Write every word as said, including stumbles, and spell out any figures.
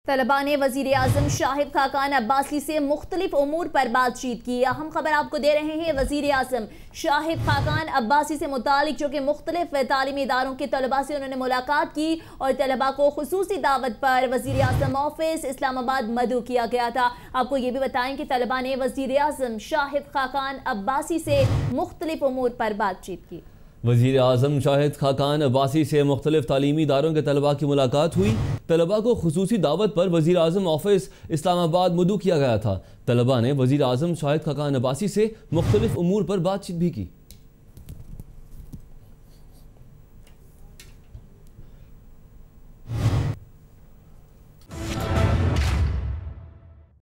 तलबा ने वज़ीर आज़म शाहिद खाकान अब्बासी से मुख्तलिफ उमूर पर बातचीत की। अहम खबर आपको दे रहे हैं, वज़ीर आज़म शाहिद खाकान अब्बासी से मुतालिक जो कि मुख्तलिफ तालीमी इदारों के तलबा से उन्होंने मुलाकात की और तलबा को खुसूसी दावत पर वज़ीर आज़म ऑफिस इस्लामाबाद मदऊ किया गया था। आपको ये भी बताएं कि तलबा ने वज़ीर आज़म शाहिद खाकान अब्बासी से मुख्तलिफ उमूर पर बातचीत की। वज़ीर आज़म शाहिद खाकान अब्बासी से मुख्तलिफ तालीमी इदारों के तलबा की मुलाकात हुई। तलबा को खुसूसी दावत पर वज़ीर आज़म ऑफिस इस्लामाबाद मदऊ किया गया था। तलबा ने वज़ीर आज़म शाहिद खाकान अब्बासी से मुख्तलिफ उमूर पर बातचीत भी की।